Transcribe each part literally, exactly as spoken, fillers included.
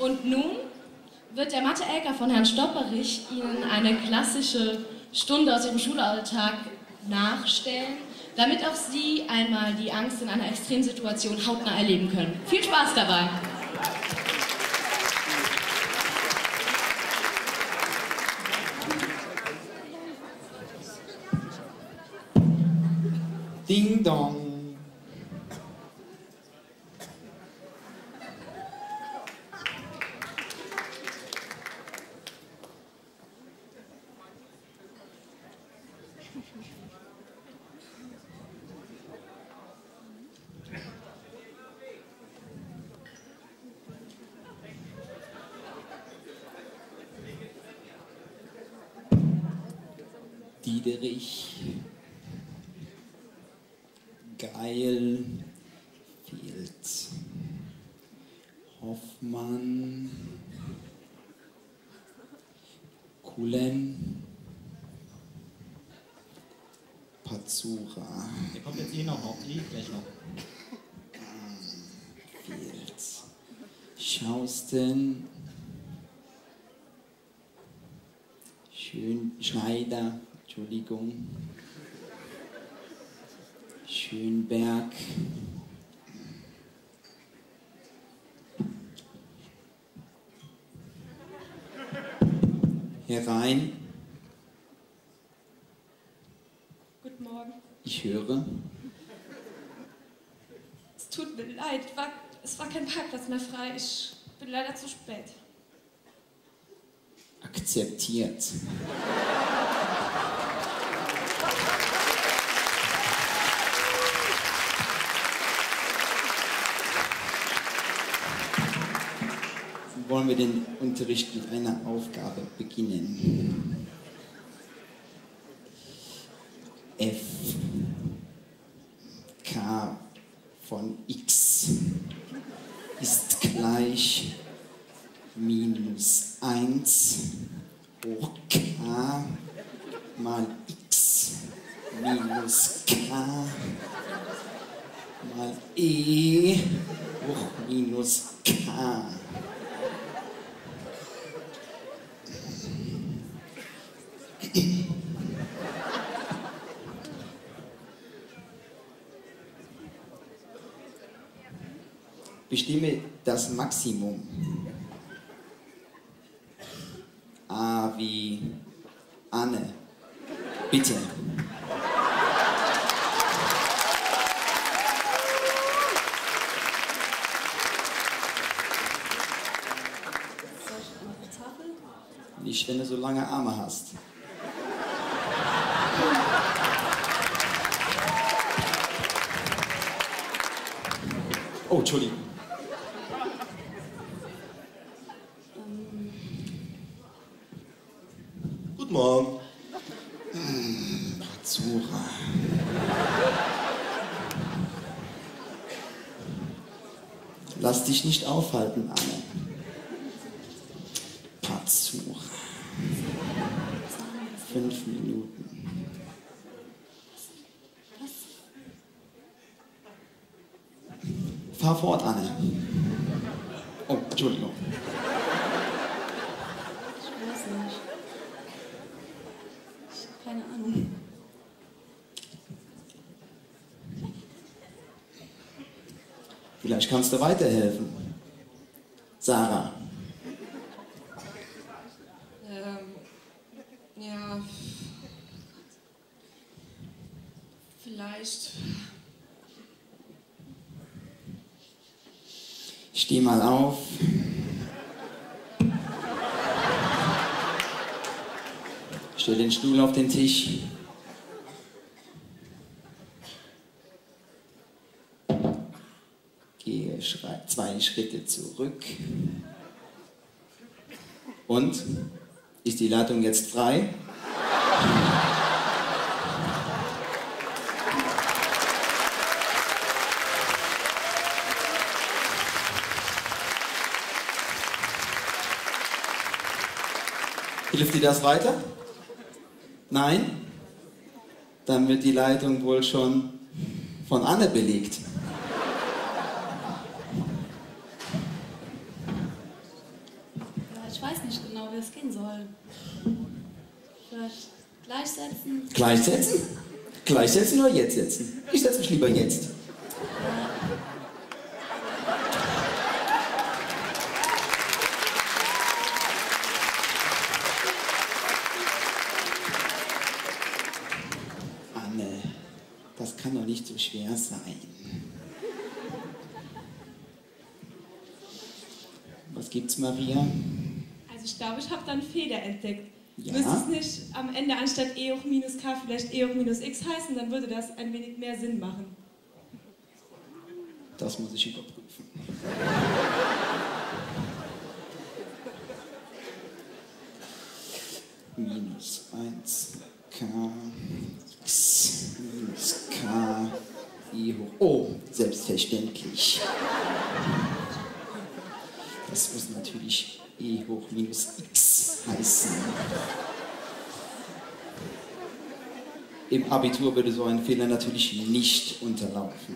Und nun wird der Mathe-L K von Herrn Stopperich Ihnen eine klassische Stunde aus Ihrem Schulalltag nachstellen, damit auch Sie einmal die Angst in einer Extremsituation hautnah erleben können. Viel Spaß dabei! Ding Dong. Diederich, Geil, Fields, Hoffmann, Kulen, Pazura. Der kommt jetzt eh noch auf, die gleich noch. Fields, Schausten, Schön, Schneider, Entschuldigung, Schönberg, herein. Guten Morgen. Ich höre. Es tut mir leid, war, es war kein Parkplatz mehr frei. Ich bin leider zu spät. Akzeptiert. Wollen wir den Unterricht mit einer Aufgabe beginnen. F K von x ist gleich minus eins hoch k mal x minus k mal e hoch minus k. Bestimme das Maximum. A wie Anne. Bitte. Nicht, wenn du so lange Arme hast. Oh, Entschuldigung. Guten Morgen. Hm, Pazura. Lass dich nicht aufhalten, Anne. Pazura. Fünf Minuten. Fahr fort, Anne. Oh, Entschuldigung. Ich weiß nicht. Ich habe keine Ahnung. Vielleicht kannst du weiterhelfen. Sarah. Ähm, ja. Vielleicht. Steh mal auf. Stell den Stuhl auf den Tisch. Gehe zwei Schritte zurück. Und? Ist die Leitung jetzt frei? Hilft dir das weiter? Nein? Dann wird die Leitung wohl schon von Anne belegt. ich weiß nicht genau, wie es gehen soll. Vielleicht gleichsetzen? Gleichsetzen? Gleichsetzen oder jetzt setzen? Ich setze mich lieber jetzt. Anne, das kann doch nicht so schwer sein. Was gibt's, Maria? Also ich glaube, ich habe da einen Fehler entdeckt. Ja. Müsste es nicht am Ende anstatt E hoch minus K vielleicht E hoch minus X heißen, dann würde das ein wenig mehr Sinn machen. Das muss ich überprüfen. Minus eins K X minus K I hoch. Oh, selbstverständlich. Das muss natürlich E hoch minus X heißen. Im Abitur würde so ein Fehler natürlich nicht unterlaufen.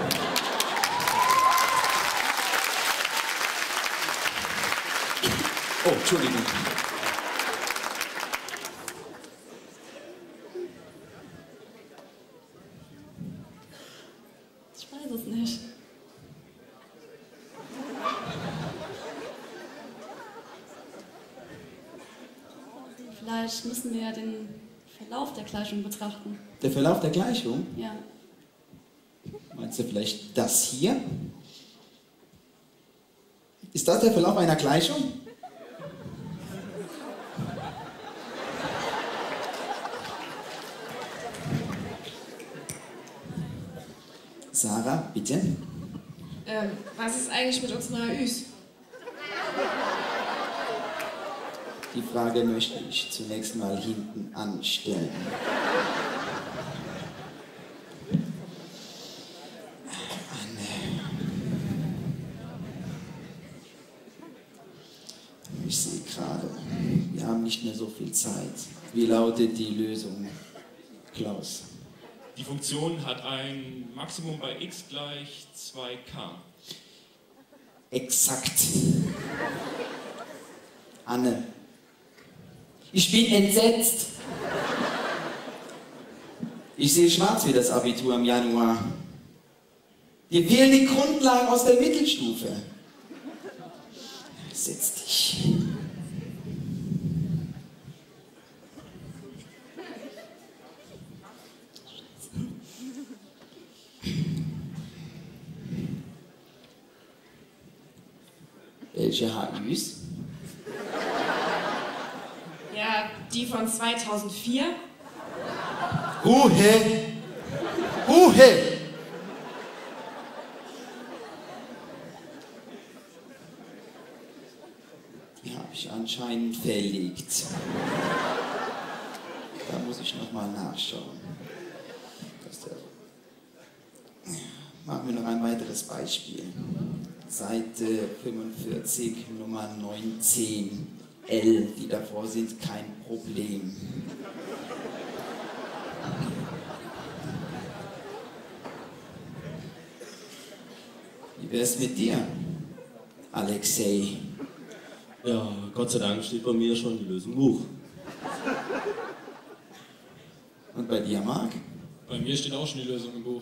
Oh, Entschuldigung. Ich weiß es nicht. Vielleicht müssen wir ja den Verlauf der Gleichung betrachten. Der Verlauf der Gleichung? Ja. Meinst du vielleicht das hier? Ist das der Verlauf einer Gleichung? Sarah, bitte. Ähm, was ist eigentlich mit unseren A Üs? Die Frage möchte ich zunächst mal hinten anstellen. Anne. Ich sehe gerade, wir haben nicht mehr so viel Zeit. Wie lautet die Lösung, Klaus? Die Funktion hat ein Maximum bei x gleich zwei k. Exakt. Anne. Ich bin entsetzt. Ich sehe schwarz wie das Abitur im Januar. Dir fehlen die Grundlagen aus der Mittelstufe. Setz dich. Welche H Üs? Ja, die von zweitausendvier. Huhe! Huhe! Die habe ich anscheinend verlegt. Da muss ich noch mal nachschauen. Das der Machen wir noch ein weiteres Beispiel. Seite fünfundvierzig, Nummer neunzehn. L, die davor sind, kein Problem. Wie wär's mit dir, Alexei? Ja, Gott sei Dank steht bei mir schon die Lösung im Buch. Und bei dir, Marc? Bei mir steht auch schon die Lösung im Buch.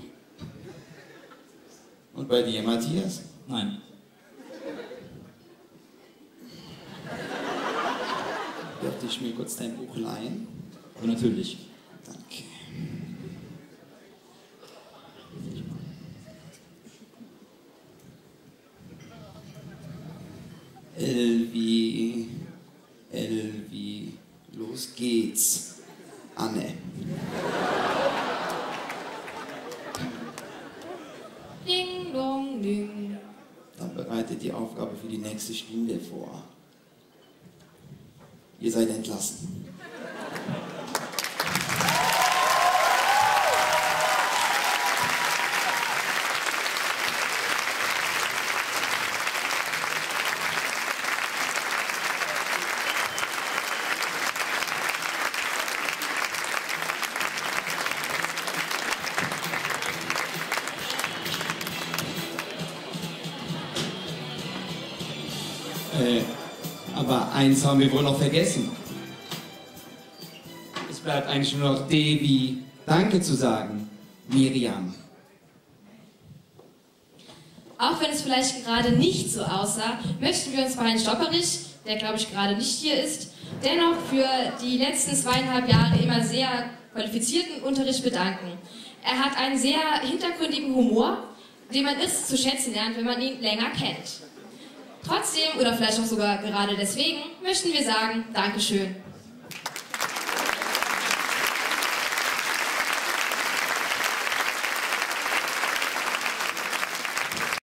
Und bei dir, Matthias? Nein. Dürfte ich mir kurz dein Buch leihen? Aber natürlich. Danke. L wie... L wie... Los geht's. Anne. Ding, dong, ding. Dann bereitet die Aufgabe für die nächste Stunde vor. Ihr seid entlassen. Äh, Aber eins haben wir wohl noch vergessen. Es bleibt eigentlich nur noch D wie Danke zu sagen, Miriam. Auch wenn es vielleicht gerade nicht so aussah, möchten wir uns bei Herrn Stopperich, der glaube ich gerade nicht hier ist, dennoch für die letzten zweieinhalb Jahre immer sehr qualifizierten Unterricht bedanken. Er hat einen sehr hintergründigen Humor, den man erst zu schätzen lernt, wenn man ihn länger kennt. Trotzdem, oder vielleicht auch sogar gerade deswegen, möchten wir sagen, Dankeschön.